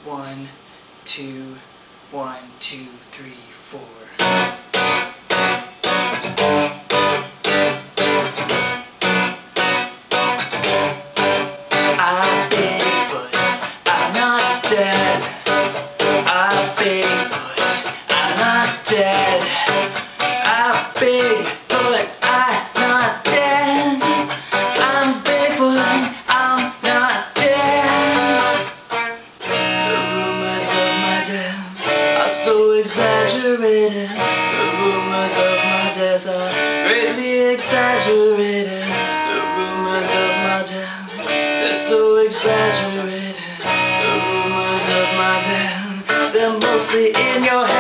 1, 2, 1, 2, 3, 4. I'm Bigfoot, I'm not dead. I'm Bigfoot, I'm not dead. I'm Bigfoot, I'm not dead. I'm Bigfoot, I'm not dead. The rumors of my death are so exaggerated. The rumors of my death are greatly exaggerated. The rumors of my death, they're so exaggerated. The rumors of my death, they're mostly in your head.